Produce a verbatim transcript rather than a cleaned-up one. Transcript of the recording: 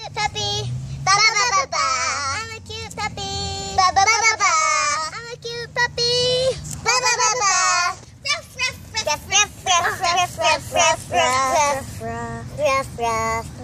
cute puppy. Ba ba ba ba ba. I'm a cute puppy. Ba ba ba ba ba. I'm a cute puppy. Ba ba ba ba. Ruff ruff ruff ruff ruff ruff ruff ruff ruff ruff ruff ruff.